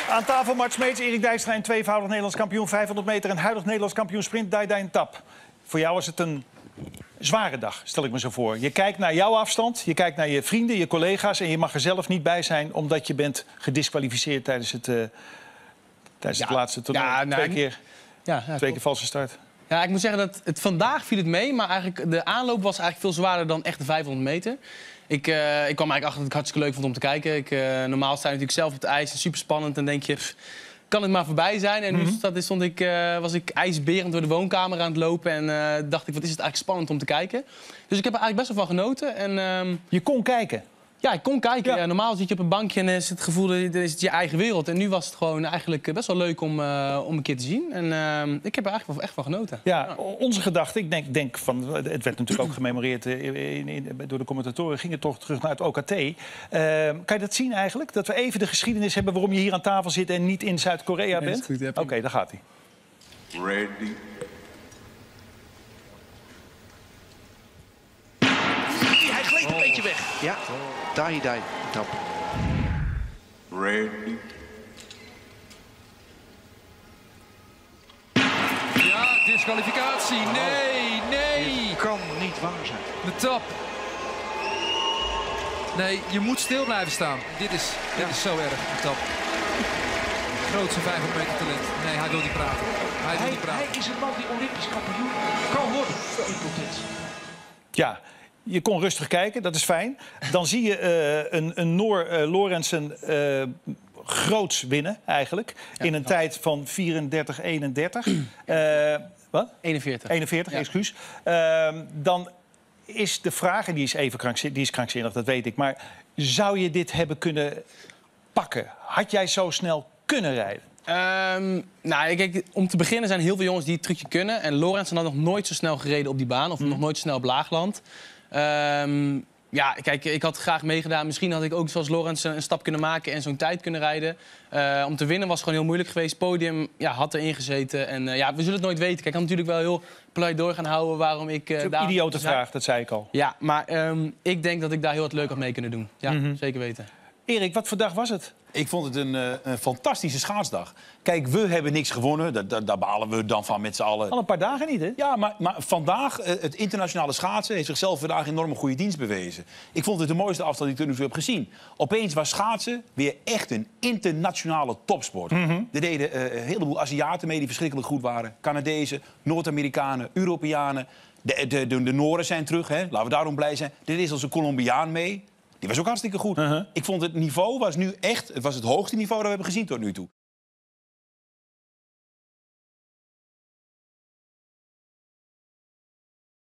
Aan tafel Mart Smeets, Erik Dijkstra en tweevoudig Nederlands kampioen 500 meter... en huidig Nederlands kampioen sprint Daidai Tap. Voor jou was het een zware dag, stel ik me zo voor. Je kijkt naar jouw afstand, je kijkt naar je vrienden, je collega's... en je mag er zelf niet bij zijn omdat je bent gediskwalificeerd tijdens het laatste toernooi. Twee keer valse start. Ja, ik moet zeggen dat vandaag viel het mee, maar eigenlijk de aanloop was eigenlijk veel zwaarder dan echt de 500 meter. Ik kwam eigenlijk achter dat ik hartstikke leuk vond om te kijken. Normaal sta je natuurlijk zelf op het ijs, super spannend. En denk je, kan het maar voorbij zijn? En nu was ik ijsberend door de woonkamer aan het lopen. En dacht ik, wat is het eigenlijk spannend om te kijken. Dus ik heb er eigenlijk best wel van genoten. En, je kon kijken? Ja, ik kon kijken. Ja. Ja, normaal zit je op een bankje en is het gevoel dat is het je eigen wereld. En nu was het gewoon eigenlijk best wel leuk om een keer te zien. En ik heb er eigenlijk wel echt van genoten. Ja, onze gedachte, ik denk van, het werd natuurlijk ook gememoreerd door de commentatoren, ging het toch terug naar het OKT. Kan je dat zien eigenlijk? Dat we even de geschiedenis hebben waarom je hier aan tafel zit en niet in Zuid-Korea bent? Oké, daar gaat hij. Ready. Hij gleed een beetje weg. Ja, Daidai Tap. Ready. Ja, disqualificatie. Nee. Dit kan niet waar zijn. De Tap. Nee, je moet stil blijven staan. Dit is zo erg, de Tap. Grootste 500 meter talent. Nee, hij wil niet praten. Hij is een man die Olympisch kampioen kan worden in potentie. Ja. Je kon rustig kijken, dat is fijn. Dan zie je een Noor, Lorentzen, groots winnen eigenlijk. Ja, in een tijd van 34-31. Wat? 41, ja. Excuus. Dan is de vraag, en die is even krankzinnig, dat weet ik. Maar zou je dit hebben kunnen pakken? Had jij zo snel kunnen rijden? Nou, kijk, om te beginnen zijn heel veel jongens die het trucje kunnen. En Lorentzen had nog nooit zo snel gereden op die baan. Of nog nooit zo snel op laagland. Ja, kijk, ik had graag meegedaan. Misschien had ik ook zoals Lorentzen een stap kunnen maken en zo'n tijd kunnen rijden. Om te winnen was gewoon heel moeilijk geweest. Podium had erin gezeten. En we zullen het nooit weten. Kijk, ik kan natuurlijk wel heel pleidooi gaan houden waarom ik... dat is een idiote vraag, dat zei ik al. Ja, maar ik denk dat ik daar heel wat leuk had mee kunnen doen. Ja, zeker weten. Erik, wat voor dag was het? Ik vond het een fantastische schaatsdag. Kijk, we hebben niks gewonnen. Daar balen we dan van met z'n allen. Al een paar dagen niet, hè? Ja, maar vandaag, het internationale schaatsen heeft zichzelf vandaag enorm goede dienst bewezen. Ik vond het de mooiste afstand die ik tot nu toe heb gezien. Opeens was schaatsen weer echt een internationale topsport. Er deden een heleboel Aziaten mee die verschrikkelijk goed waren. Canadezen, Noord-Amerikanen, Europeanen. De Nooren zijn terug, hè? Laten we daarom blij zijn. Er is als een Colombiaan mee. Die was ook hartstikke goed. Ik vond het niveau was nu echt het hoogste niveau dat we hebben gezien tot nu toe.